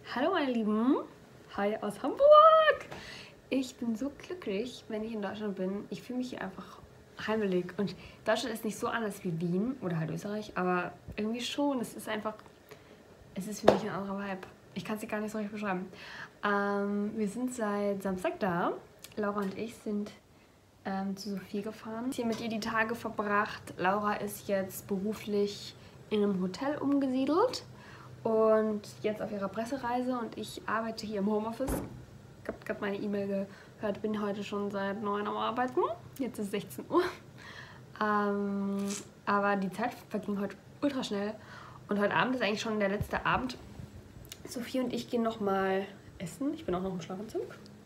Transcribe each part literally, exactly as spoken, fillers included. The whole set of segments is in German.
Hallo meine Lieben, hi aus Hamburg. Ich bin so glücklich, wenn ich in Deutschland bin. Ich fühle mich hier einfach heimelig und Deutschland ist nicht so anders wie Wien oder halt Österreich, aber irgendwie schon. Es ist einfach, es ist für mich ein anderer Vibe. Ich kann es dir gar nicht so richtig beschreiben. Ähm, wir sind seit Samstag da. Laura und ich sind ähm, zu Sophie gefahren. Hier mit ihr die Tage verbracht. Laura ist jetzt beruflich in einem Hotel umgesiedelt und jetzt auf ihrer Pressereise und ich arbeite hier im Homeoffice. Ich habe gerade meine E-Mail gehört, bin heute schon seit neun am Arbeiten. Jetzt ist sechzehn Uhr. Ähm, aber die Zeit verging heute ultra schnell und heute Abend ist eigentlich schon der letzte Abend. Sophie und ich gehen nochmal essen. Ich bin auch noch im Schlafanzug.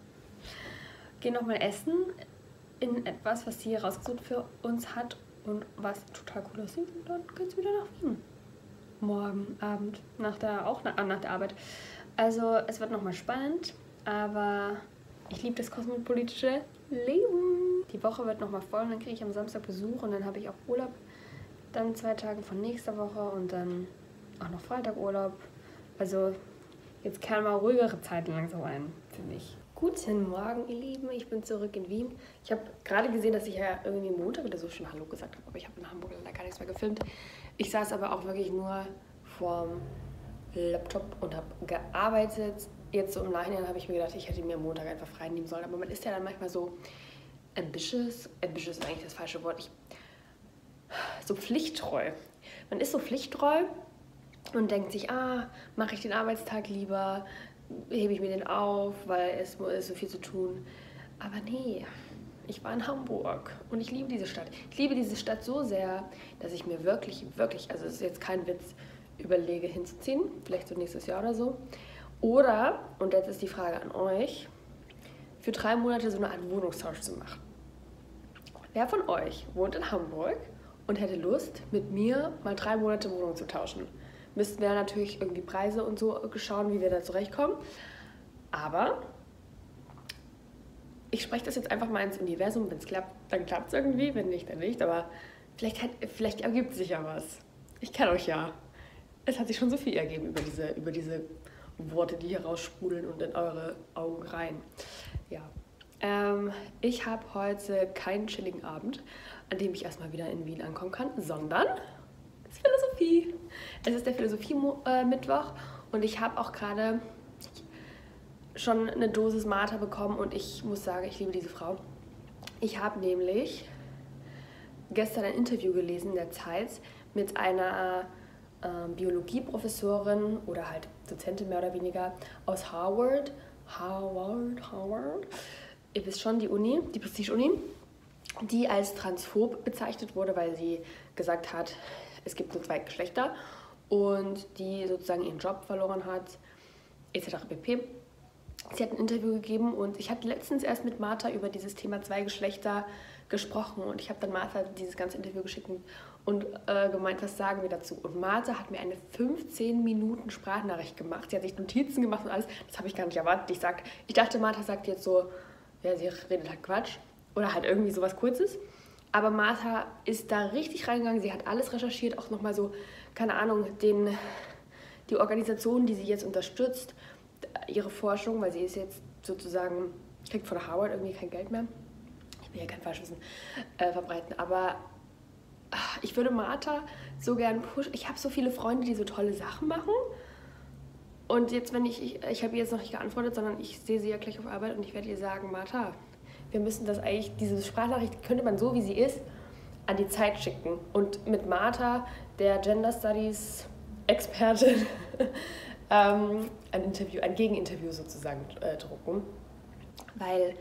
Gehen nochmal essen in etwas, was sie hier rausgesucht für uns hat und was total cool aussieht. Und dann geht's wieder nach Wien. Morgen Abend, nach der, auch nach, nach der Arbeit. Also es wird nochmal spannend, aber ich liebe das kosmopolitische Leben. Die Woche wird nochmal voll und dann kriege ich am Samstag Besuch und dann habe ich auch Urlaub. Dann zwei Tage von nächster Woche und dann auch noch Freitag Urlaub. Also jetzt kehren mal ruhigere Zeiten langsam ein, finde ich. Guten Morgen, ihr Lieben. Ich bin zurück in Wien. Ich habe gerade gesehen, dass ich ja irgendwie Montag oder so schon Hallo gesagt habe, aber ich habe in Hamburg leider gar nichts mehr gefilmt. Ich saß aber auch wirklich nur vorm Laptop und habe gearbeitet. Jetzt so im Nachhinein habe ich mir gedacht, ich hätte mir am Montag einfach frei nehmen sollen. Aber man ist ja dann manchmal so ambitious. Ambitious ist eigentlich das falsche Wort. Ich, so pflichttreu. Man ist so pflichttreu und denkt sich, ah, mache ich den Arbeitstag lieber, hebe ich mir den auf, weil es ist so viel zu tun. Aber nee, ich war in Hamburg und ich liebe diese Stadt. Ich liebe diese Stadt so sehr, dass ich mir wirklich, wirklich, also es ist jetzt kein Witz, überlege hinzuziehen, vielleicht so nächstes Jahr oder so. Oder, und jetzt ist die Frage an euch, für drei Monate so eine Art Wohnungstausch zu machen. Wer von euch wohnt in Hamburg und hätte Lust, mit mir mal drei Monate Wohnung zu tauschen? Müssten wir natürlich irgendwie Preise und so schauen, wie wir da zurechtkommen. Aber ich spreche das jetzt einfach mal ins Universum. Wenn es klappt, dann klappt es irgendwie. Wenn nicht, dann nicht. Aber vielleicht, hat, vielleicht ergibt sich ja was. Ich kenne euch ja. Es hat sich schon so viel ergeben über diese, über diese Worte, die hier raussprudeln und in eure Augen rein. Ja. Ähm, ich habe heute keinen chilligen Abend, an dem ich erstmal wieder in Wien ankommen kann, sondern es ist Philosophie. Es ist der Philosophie-Mittwoch und ich habe auch gerade schon eine Dosis Martha bekommen und ich muss sagen, ich liebe diese Frau. Ich habe nämlich gestern ein Interview gelesen in der Zeit mit einer äh, Biologieprofessorin oder halt Dozentin mehr oder weniger aus Harvard. Harvard, Harvard. Ihr wisst schon, die Uni, die Prestige-Uni, die als transphob bezeichnet wurde, weil sie gesagt hat, es gibt nur zwei Geschlechter und die sozusagen ihren Job verloren hat, et cetera pp. Sie hat ein Interview gegeben und ich hatte letztens erst mit Martha über dieses Thema zwei Geschlechter gesprochen und ich habe dann Martha dieses ganze Interview geschickt und äh, gemeint, was sagen wir dazu? Und Martha hat mir eine fünfzehn Minuten Sprachnachricht gemacht. Sie hat sich Notizen gemacht und alles. Das habe ich gar nicht erwartet. Ich, sag, ich dachte, Martha sagt jetzt so, ja, sie redet halt Quatsch oder halt irgendwie sowas Kurzes. Aber Martha ist da richtig reingegangen. Sie hat alles recherchiert, auch nochmal so, keine Ahnung, den, die Organisation, die sie jetzt unterstützt, ihre Forschung, weil sie ist jetzt sozusagen, kriegt von Harvard irgendwie kein Geld mehr. Ich will ja kein Falschwissen äh, verbreiten, aber ach, ich würde Martha so gern pushen. Ich habe so viele Freunde, die so tolle Sachen machen. Und jetzt, wenn ich, ich, ich habe ihr jetzt noch nicht geantwortet, sondern ich sehe sie ja gleich auf Arbeit und ich werde ihr sagen, Martha, wir müssen das eigentlich, diese Sprachnachricht könnte man so, wie sie ist, an die Zeit schicken. Und mit Martha, der Gender Studies Expertin, ähm, ein Interview, ein Gegeninterview sozusagen äh, drucken. Weil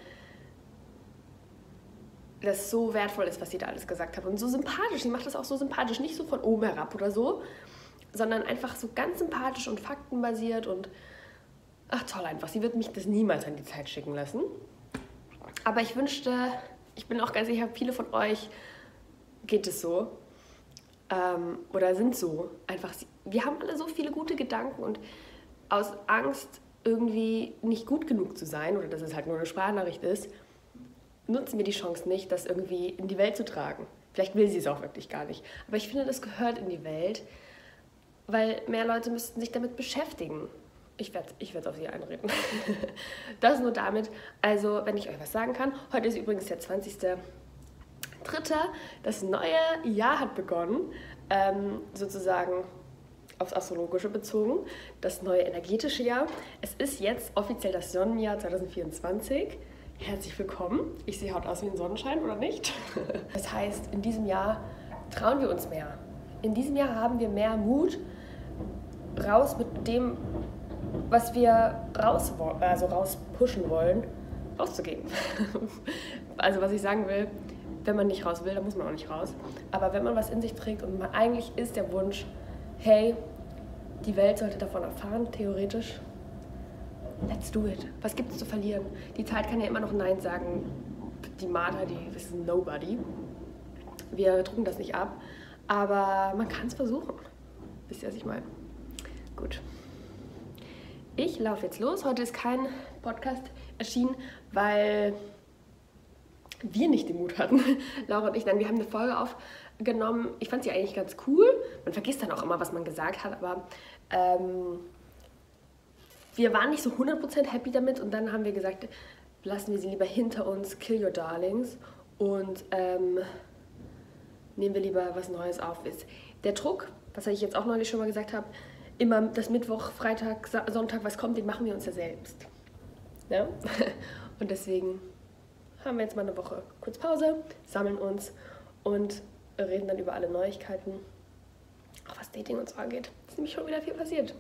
das so wertvoll ist, was sie da alles gesagt hat. Und so sympathisch, sie macht das auch so sympathisch, nicht so von oben herab oder so, sondern einfach so ganz sympathisch und faktenbasiert und ach toll einfach. Sie wird mich das niemals an die Zeit schicken lassen. Aber ich wünschte, ich bin auch ganz sicher, viele von euch geht es so ähm, oder sind so. Einfach, wir haben alle so viele gute Gedanken und aus Angst, irgendwie nicht gut genug zu sein oder dass es halt nur eine Sprachnachricht ist, nutzen wir die Chance nicht, das irgendwie in die Welt zu tragen. Vielleicht will sie es auch wirklich gar nicht. Aber ich finde, das gehört in die Welt, weil mehr Leute müssten sich damit beschäftigen. Ich werde ich werd auf sie einreden. Das nur damit. Also, wenn ich euch was sagen kann, heute ist übrigens der zwanzigster dritter Das neue Jahr hat begonnen, ähm, sozusagen aufs Astrologische bezogen, das neue energetische Jahr. Es ist jetzt offiziell das Sonnenjahr zwanzig vierundzwanzig. Herzlich willkommen. Ich sehe heute aus wie ein Sonnenschein, oder nicht? Das heißt, in diesem Jahr trauen wir uns mehr. In diesem Jahr haben wir mehr Mut, raus mit dem, was wir raus, also rauspushen wollen, rauszugehen. Also was ich sagen will, wenn man nicht raus will, dann muss man auch nicht raus. Aber wenn man was in sich trägt und man, eigentlich ist der Wunsch, hey, die Welt sollte davon erfahren, theoretisch, let's do it. Was gibt es zu verlieren? Die Zeit kann ja immer noch Nein sagen. Die Martha, die ist nobody. Wir drucken das nicht ab, aber man kann es versuchen. Wisst ihr, was ich meine? Gut. Ich laufe jetzt los. Heute ist kein Podcast erschienen, weil wir nicht den Mut hatten, Laura und ich. Nein, wir haben eine Folge aufgenommen. Ich fand sie eigentlich ganz cool. Man vergisst dann auch immer, was man gesagt hat, aber ähm, wir waren nicht so hundert Prozent happy damit und dann haben wir gesagt, lassen wir sie lieber hinter uns, kill your darlings und ähm, nehmen wir lieber was Neues auf. Der Druck, was ich jetzt auch neulich schon mal gesagt habe, immer das Mittwoch, Freitag, Sonntag, was kommt, den machen wir uns ja selbst. Ja? Und deswegen haben wir jetzt mal eine Woche kurz Pause, sammeln uns und reden dann über alle Neuigkeiten, auch was Dating und so angeht. Es ist nämlich schon wieder viel passiert.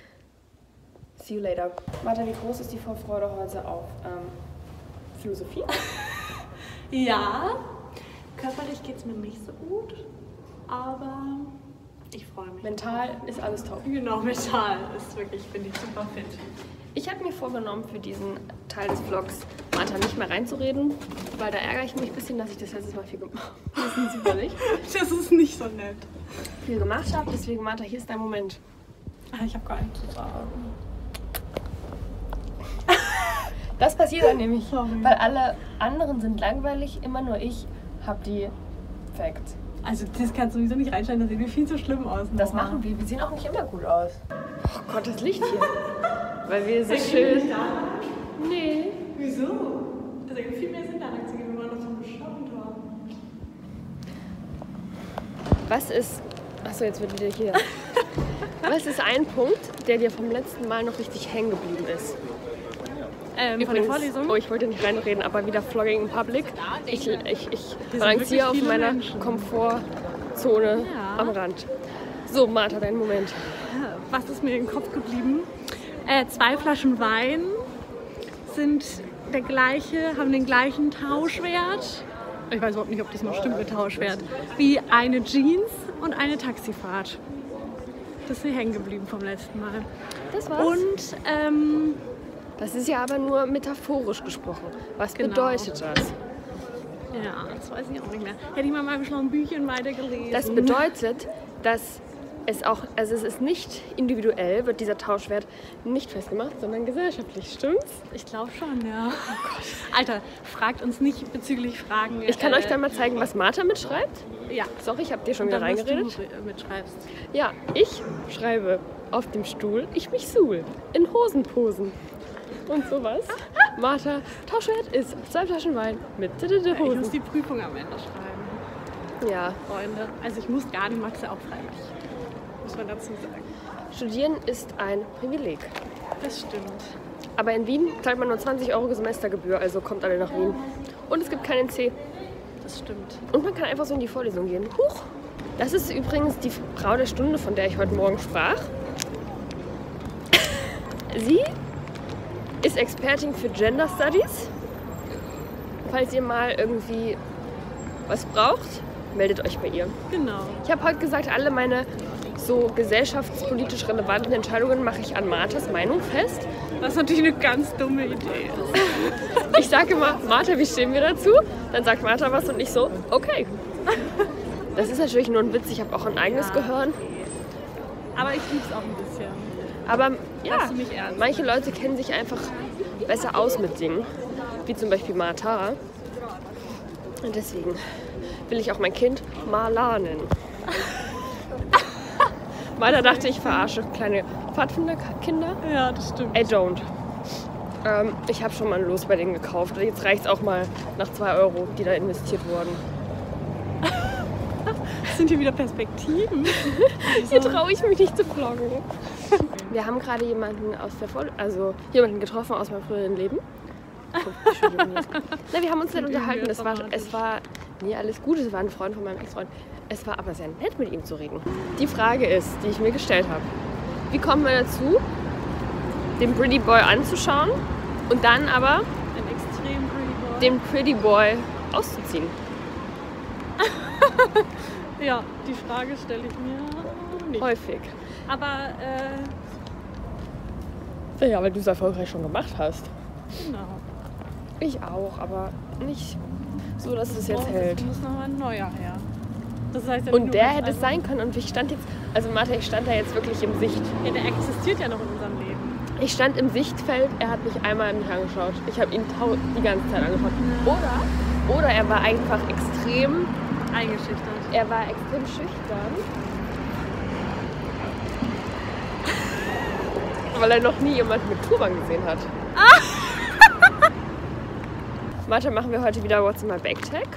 See you later. Martha, wie groß ist die Vorfreude heute auf ähm, Philosophie? Ja, körperlich geht es mir nicht so gut, aber ich freue mich. Mental ist alles top. Genau, mental ist wirklich, finde ich, super fit. Ich habe mir vorgenommen, für diesen Teil des Vlogs Martha nicht mehr reinzureden, weil da ärgere ich mich ein bisschen, dass ich das letztes Mal viel gemacht habe. Das ist super nicht. Das ist nicht so nett. Viel gemacht habe, deswegen Martha, hier ist dein Moment. Ah, ich habe gar nichts zu sagen. Das passiert dann nämlich, Sorry. weil alle anderen sind langweilig, immer nur ich habe die Facts. Also das kannst du sowieso nicht reinstellen, das sieht viel zu schlimm aus. Das Nora. machen wir, wir sehen auch nicht immer gut aus. Oh Gott, das Licht hier. Weil wir so Sehen schön... wir nicht da? Nee. Wieso? Das ergibt viel mehr Sinn, da lang zu gehen, wenn wir noch so einen Schatten haben. Was ist... Achso, jetzt wird wieder hier. Was ist ein Punkt, der dir vom letzten Mal noch richtig hängen geblieben ist? Ähm, Übrigens, von der Vorlesung? oh, ich wollte nicht reinreden, aber wieder Vlogging in Public. Ich, ich, ich sind balanciere auf wirklich viele meiner Menschen. Komfortzone Ja. am Rand. So, Martha, dein Moment. Was ist mir im Kopf geblieben? Äh, zwei Flaschen Wein sind der gleiche, haben den gleichen Tauschwert. Ich weiß überhaupt nicht, ob das noch stimmt mit Tauschwert. Wie eine Jeans und eine Taxifahrt. Das ist mir hängen geblieben vom letzten Mal. Das war's. Und ähm, Das ist ja aber nur metaphorisch gesprochen. Was Genau. bedeutet das? ja, das weiß ich auch nicht mehr. Hätte ich mal in meinem schlauen Büchchen weitergelesen. Das bedeutet, dass es auch, also es ist nicht individuell, wird dieser Tauschwert nicht festgemacht, sondern gesellschaftlich, stimmt's? Ich glaube schon, ja. Oh Gott. Alter, fragt uns nicht bezüglich Fragen. Ich kann äh, euch dann mal zeigen, was Martha mitschreibt. Ja. Sorry, ich habe dir schon wieder Dann, was reingeredet. du mitschreibst. Ja, ich schreibe auf dem Stuhl, ich mich suhl, in Hosenposen und sowas. Martha, Tauschwert ist zwei Flaschen Wein mit Ja, ich muss Hosen. die Prüfung am Ende schreiben, Ja, Freunde. Also ich muss gar nicht, Max ja auch freiwillig. Muss man dazu sagen. studieren ist ein Privileg. Das stimmt. Aber in Wien zahlt man nur zwanzig Euro Semestergebühr, also kommt alle nach Wien. Und es gibt keinen C. Das stimmt. Und man kann einfach so in die Vorlesung gehen. Huch! Das ist übrigens die Frau der Stunde, von der ich heute Morgen sprach. Sie ist Expertin für Gender Studies. Falls ihr mal irgendwie was braucht, meldet euch bei ihr. Genau. Ich habe heute gesagt, alle meine so gesellschaftspolitisch relevanten Entscheidungen mache ich an Marthas Meinung fest. Was natürlich eine ganz dumme Idee ist. Ich sage immer, Martha, wie stehen wir dazu? Dann sagt Martha was und ich so, okay. Das ist natürlich nur ein Witz, ich habe auch ein eigenes Ja. Gehirn. Aber ich lieb's auch ein bisschen. Aber ja, Lass du mich ernst? manche Leute kennen sich einfach besser aus mit Dingen. Wie zum Beispiel Martha. Und deswegen will ich auch mein Kind Marla nennen. Meiner dachte, ich verarsche kleine Pfadfinderkinder. Ja, das stimmt. I don't. Ähm, ich habe schon mal ein Los bei denen gekauft. Jetzt reicht es auch mal nach zwei Euro, die da investiert wurden. Sind hier wieder Perspektiven? Hier traue ich mich nicht zu vloggen. Wir haben gerade jemanden aus der Voll also jemanden getroffen aus meinem früheren Leben. Oh, Na, wir haben uns dann unterhalten. Es war, es war nee, alles gut. Es war ein Freund von meinem Ex-Freund. Es war aber sehr nett, mit ihm zu reden. Die Frage ist, die ich mir gestellt habe: Wie kommt man dazu, den Pretty Boy anzuschauen und dann aber Ein extrem Pretty Boy. den Pretty Boy auszuziehen? Ja, die Frage stelle ich mir nicht. Häufig. Aber, äh, Ja, weil du es erfolgreich schon gemacht hast. genau. Ich auch, aber nicht so, dass es jetzt Oh, hält. Es muss nochmal ein neuer her. Das heißt ja nicht Und nur, der dass hätte es einfach- sein können und ich stand jetzt, also Martha, ich stand da jetzt wirklich im Sicht. Ja, der existiert ja noch in unserem Leben. Ich stand im Sichtfeld, er hat mich einmal mich angeschaut. Ich habe ihn tau- die ganze Zeit angeschaut. Oder, oder er war einfach extrem, Eingeschüchtert. er war extrem schüchtern. Weil er noch nie jemanden mit Turban gesehen hat. Martha, machen wir heute wieder What's in my Bag-Tag.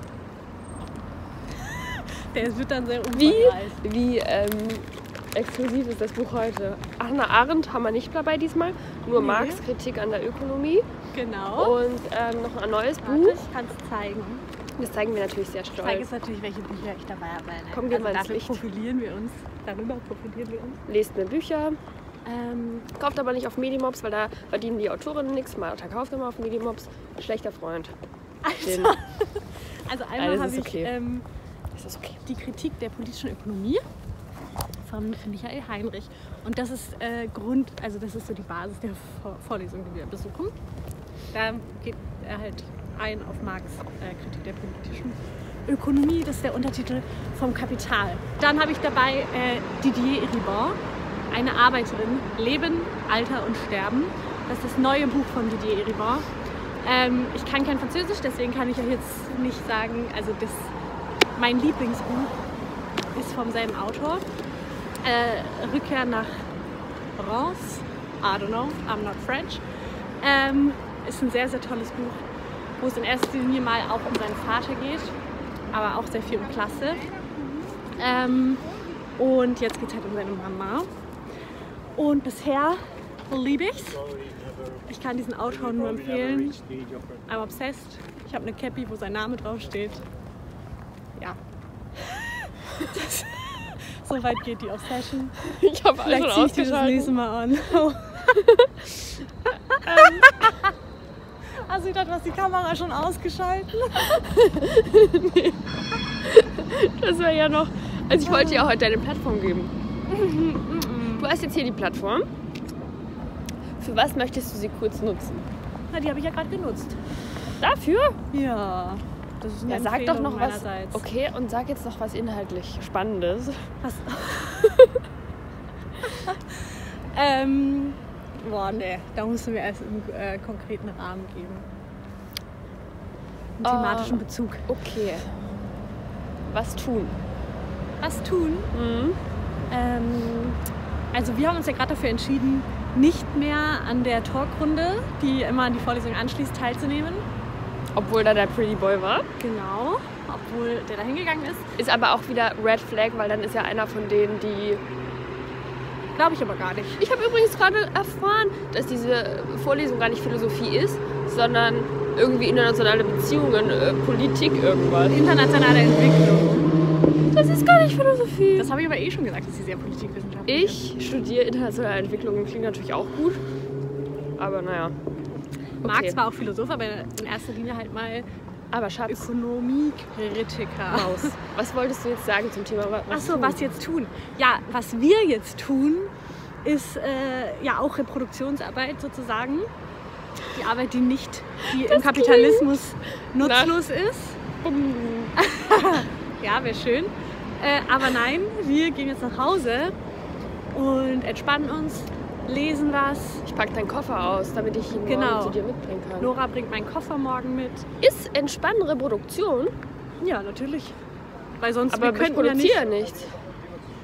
Der wird dann sehr Wie, umfangreich. wie ähm, exklusiv ist das Buch heute? Hannah Arendt haben wir nicht dabei diesmal, nur Nee. Marx Kritik an der Ökonomie Genau. und ähm, noch ein neues Warte, Buch. ich kann es zeigen. Das zeigen wir natürlich sehr Ich zeige stolz. jetzt natürlich, welche Bücher ich dabei habe. Komm, geh also mal ins dafür Licht. profilieren wir uns. Darüber profilieren wir uns. Lest mir Bücher, Ähm, kauft aber nicht auf Medimobs, weil da verdienen die Autorinnen nichts. Martha kauft immer auf Medimobs. Schlechter Freund. Den, also Alles einmal habe ist ich okay. ähm, ist das okay? die Kritik der politischen Ökonomie von Michael Heinrich. Und das ist äh, Grund, also das ist so die Basis der Vor- Vorlesung, die wir besuchen. Da geht er halt ein auf Marx äh, Kritik der politischen Ökonomie. Das ist der Untertitel vom Kapital. Dann habe ich dabei äh, Didier Ribon, eine Arbeiterin, Leben, Alter und Sterben. Das ist das neue Buch von Didier Ribon. Ähm, ich kann kein Französisch, deswegen kann ich euch jetzt nicht sagen, also das, mein Lieblingsbuch ist vom selben Autor. Äh, Rückkehr nach Reims, I don't know, I'm not French. Ähm, ist ein sehr, sehr tolles Buch, wo es in erster Linie mal auch um seinen Vater geht, aber auch sehr viel um Klasse. Ähm, und jetzt geht es halt um seine Mama. Und bisher liebe ich's. Ich kann diesen Autor nur empfehlen. I'm obsessed. Ich habe eine Cappy, wo sein Name draufsteht. Ja. Das, so weit geht die Obsession. Ich habe alles Vielleicht schon ziehe ich die das ausgeschaltet. nächste Mal an. Oh. Also ich dachte, du hast die Kamera schon ausgeschaltet. Das wäre ja noch... Also ich wollte dir auch heute deine Plattform geben. Du hast jetzt hier die Plattform. Für was möchtest du sie kurz nutzen? Na, die habe ich ja gerade genutzt. Dafür? Ja. Das ist eine Ja, sag doch Empfehlung noch was. meinerseits. Okay, und sag jetzt noch was inhaltlich Spannendes. Was? ähm, boah, ne, da musst du mir erst einen äh, konkreten Rahmen geben. Einen thematischen Ah. Bezug. Okay. Was tun? Was tun? Mhm. Ähm, also wir haben uns ja gerade dafür entschieden, nicht mehr an der Talkrunde, die immer an die Vorlesung anschließt, teilzunehmen. Obwohl da der Pretty Boy war. Genau, obwohl der da hingegangen ist. Ist aber auch wieder Red Flag, weil dann ist ja einer von denen, die... Glaube ich aber gar nicht. Ich habe übrigens gerade erfahren, dass diese Vorlesung gar nicht Philosophie ist, sondern irgendwie internationale Beziehungen, äh, Politik, irgendwas. Internationale Entwicklung. Das ist gar nicht Philosophie. Das habe ich aber eh schon gesagt, dass sie sehr politikwissenschaftlich ist. Ich studiere internationale Entwicklung, klingt natürlich auch gut. Aber naja. Marx Okay. war auch Philosoph, aber in erster Linie halt mal Aber Schatz, Ökonomiekritiker. Maus, was wolltest du jetzt sagen zum Thema? Was Achso, tun? was jetzt tun? Ja, was wir jetzt tun, ist äh, ja auch Reproduktionsarbeit sozusagen. Die Arbeit, die nicht, die im Kapitalismus nutzlos ist. Ja, wäre schön. Äh, aber nein, wir gehen jetzt nach Hause und entspannen uns, lesen was. Ich packe deinen Koffer aus, damit ich ihn Genau. morgen zu dir mitbringen kann. Nora bringt meinen Koffer morgen mit. Ist Entspannen Reproduktion? Ja, natürlich. Weil sonst Aber wir ich könnten ja nicht. produziere nichts.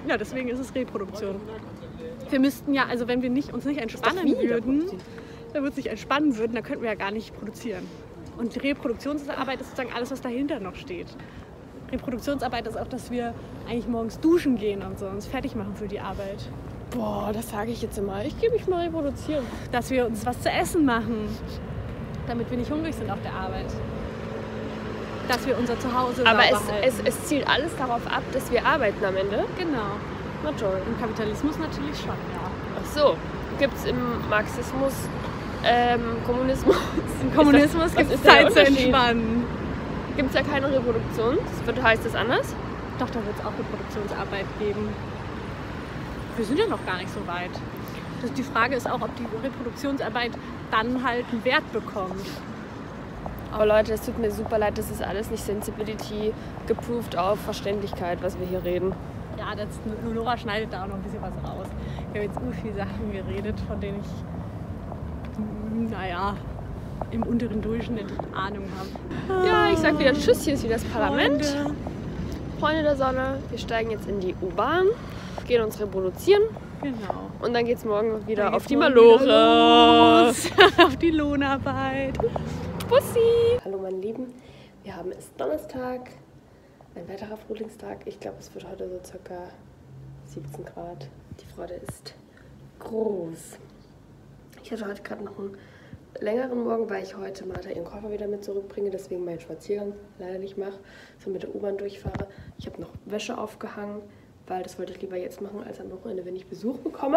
Ja, deswegen ist es Reproduktion. Wir müssten ja, also wenn wir nicht, uns nicht entspannen wieder würden, wenn wir uns nicht entspannen würden, dann könnten wir ja gar nicht produzieren. Und die Reproduktionsarbeit ist sozusagen alles, was dahinter noch steht. Reproduktionsarbeit ist auch, dass wir eigentlich morgens duschen gehen und so, uns fertig machen für die Arbeit. Boah, das sage ich jetzt immer. Ich gehe mich mal reproduzieren. Dass wir uns was zu essen machen, damit wir nicht hungrig sind auf der Arbeit. Dass wir unser Zuhause Aber sauber es, halten. es, es zielt alles darauf ab, dass wir arbeiten am Ende. Genau. Na toll. Im Kapitalismus natürlich schon, ja. Ach so. Gibt es im Marxismus, ähm, Kommunismus? Im Kommunismus gibt es Zeit zu entspannen. Gibt es ja keine Reproduktion? Das wird, heißt das anders? Doch, da wird es auch Reproduktionsarbeit geben. Wir sind ja noch gar nicht so weit. Das, die Frage ist auch, ob die Reproduktionsarbeit dann halt einen Wert bekommt. Aber Leute, es tut mir super leid, das ist alles nicht Sensibility geproved auf Verständlichkeit, was wir hier reden. Ja, das, Nora schneidet da auch noch ein bisschen was raus. Wir haben jetzt so viele Sachen geredet, von denen ich, naja, im unteren Durchschnitt Ahnung habe. Ja, ich sag wieder Tschüss, hier ist wieder das Parlament. Freunde. Freunde der Sonne, wir steigen jetzt in die U-Bahn, gehen uns reproduzieren. Genau. Und dann geht's morgen wieder Dann auf geht's die morgen Malore. wieder los. Auf die Lohnarbeit. Bussi! Hallo meine Lieben, wir haben es Donnerstag, ein weiterer Frühlingstag. Ich glaube, es wird heute so circa siebzehn Grad. Die Freude ist groß. Ich hatte heute gerade noch einen längeren Morgen, weil ich heute Martha ihren Koffer wieder mit zurückbringe, deswegen meinen Spaziergang leider nicht mache, sondern mit der U-Bahn durchfahre. Ich habe noch Wäsche aufgehangen, weil das wollte ich lieber jetzt machen, als am Wochenende, wenn ich Besuch bekomme.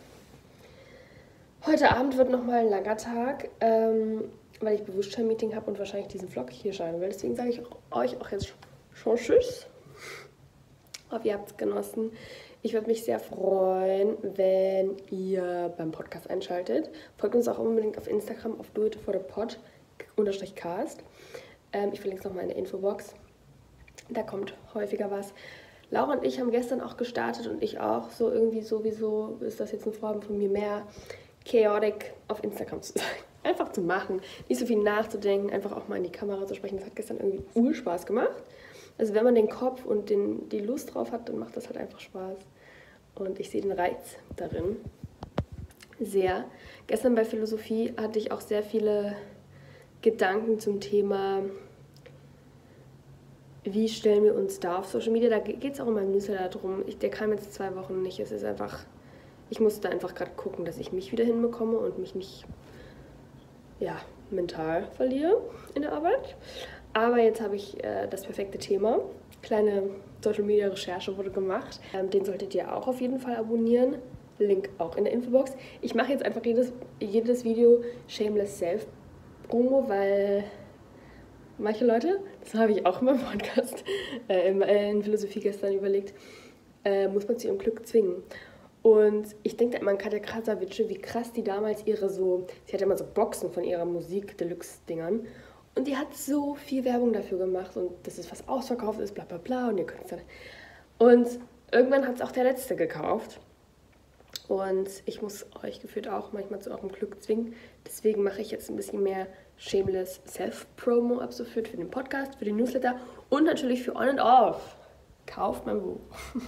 Heute Abend wird nochmal ein langer Tag, ähm, weil ich Bewusstsein-Meeting habe und wahrscheinlich diesen Vlog hier schreiben will. Deswegen sage ich euch auch jetzt schon Tschüss. Ich hoffe, ihr habt es genossen. Ich würde mich sehr freuen, wenn ihr beim Podcast einschaltet. Folgt uns auch unbedingt auf Instagram auf doitforthepod unterstrich cast. Ähm, ich verlinke es nochmal in der Infobox. Da kommt häufiger was. Laura und ich haben gestern auch gestartet und ich auch. So irgendwie sowieso ist das jetzt ein Vorhaben von mir, mehr chaotic auf Instagram zu sein. Einfach zu machen, nicht so viel nachzudenken, einfach auch mal in die Kamera zu sprechen. Das hat gestern irgendwie Urspaß gemacht. Also wenn man den Kopf und den, die Lust drauf hat, dann macht das halt einfach Spaß. Und ich sehe den Reiz darin sehr. Gestern bei Philosophie hatte ich auch sehr viele Gedanken zum Thema, wie stellen wir uns da auf Social Media. Da geht es auch in meinem Newsletter darum. Ich, der kam jetzt zwei Wochen nicht. Es ist einfach, ich musste einfach gerade gucken, dass ich mich wieder hinbekomme und mich nicht ja, mental verliere in der Arbeit. Aber jetzt habe ich äh, das perfekte Thema. Kleine Social Media Recherche wurde gemacht. Ähm, den solltet ihr auch auf jeden Fall abonnieren. Link auch in der Infobox. Ich mache jetzt einfach jedes, jedes Video Shameless Self Promo, weil manche Leute, das habe ich auch in meinem Podcast äh, in, äh, in Philosophie gestern überlegt, äh, muss man zu ihrem Glück zwingen. Und ich denke da immer an Katja Krasavice, wie krass die damals ihre so, sie hatte immer so Boxen von ihrer Musik-Deluxe-Dingern. Und die hat so viel Werbung dafür gemacht und dass es was ausverkauft ist, bla bla bla. Und ihr könnt es dann. Und irgendwann hat es auch der Letzte gekauft. Und ich muss euch gefühlt auch manchmal zu eurem Glück zwingen. Deswegen mache ich jetzt ein bisschen mehr Shameless Self-Promo ab sofort für den Podcast, für den Newsletter und natürlich für On and Off. Kauft mein Buch.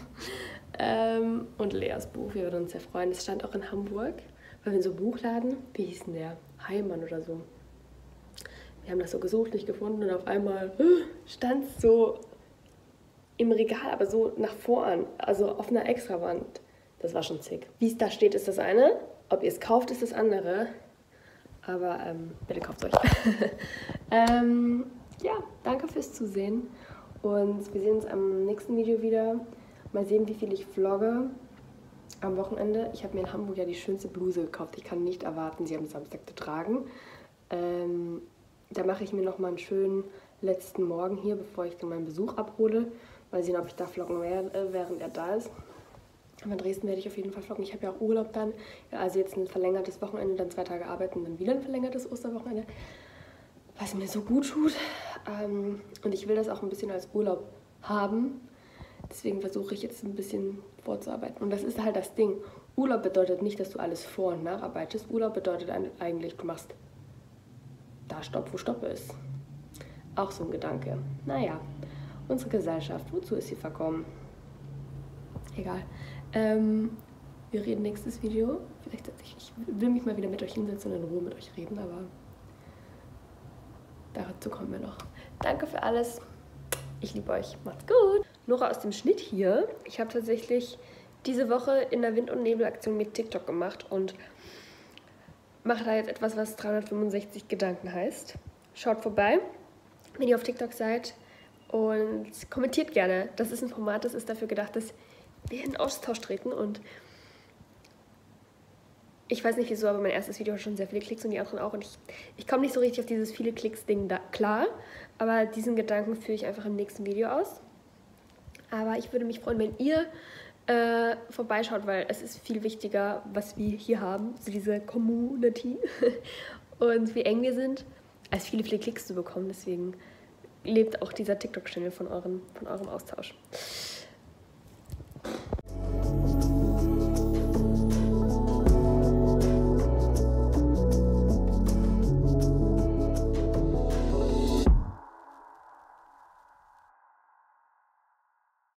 ähm, und Leas Buch, wir würden uns sehr freuen. Das stand auch in Hamburg, weil wir in so einem Buchladen, wie hieß denn der? Heimann oder so. Wir haben das so gesucht, nicht gefunden und auf einmal stand es so im Regal, aber so nach vorn, also auf einer Extrawand. Das war schon zick. Wie es da steht, ist das eine. Ob ihr es kauft, ist das andere. Aber ähm, bitte kauft es euch. ähm, ja, danke fürs Zusehen. Und wir sehen uns am nächsten Video wieder. Mal sehen, wie viel ich vlogge am Wochenende. Ich habe mir in Hamburg ja die schönste Bluse gekauft. Ich kann nicht erwarten, sie am Samstag zu tragen. Ähm, da mache ich mir nochmal einen schönen letzten Morgen hier, bevor ich dann meinen Besuch abhole. Mal sehen, ob ich da vloggen werde, während er da ist. Aber in Dresden werde ich auf jeden Fall vloggen. Ich habe ja auch Urlaub dann. Ja, also jetzt ein verlängertes Wochenende, dann zwei Tage arbeiten und dann wieder ein verlängertes Osterwochenende. Was mir so gut tut. Ähm, und ich will das auch ein bisschen als Urlaub haben. Deswegen versuche ich jetzt ein bisschen vorzuarbeiten. Und das ist halt das Ding. Urlaub bedeutet nicht, dass du alles vor- und nacharbeitest. Urlaub bedeutet eigentlich, du machst da Stopp, wo Stopp ist. Auch so ein Gedanke. Naja, unsere Gesellschaft, wozu ist sie verkommen? Egal. Ähm, wir reden nächstes Video. Vielleicht setze ich, ich will mich mal wieder mit euch hinsetzen und in Ruhe mit euch reden, aber dazu kommen wir noch. Danke für alles. Ich liebe euch. Macht's gut. Nora aus dem Schnitt hier. Ich habe tatsächlich diese Woche in der Wind- und Nebelaktion mit TikTok gemacht und mache da jetzt etwas, was dreihundertfünfundsechzig Gedanken heißt. Schaut vorbei, wenn ihr auf TikTok seid, und kommentiert gerne. Das ist ein Format, das ist dafür gedacht, dass wir in Austausch treten, und ich weiß nicht wieso, aber mein erstes Video hat schon sehr viele Klicks und die anderen auch, und ich, ich komme nicht so richtig auf dieses viele Klicks-Ding da klar, aber diesen Gedanken führe ich einfach im nächsten Video aus. Aber ich würde mich freuen, wenn ihr äh, vorbeischaut, weil es ist viel wichtiger, was wir hier haben, so diese Community und wie eng wir sind, als viele, viele Klicks zu bekommen. Deswegen lebt auch dieser TikTok-Channel von, euren, von eurem Austausch.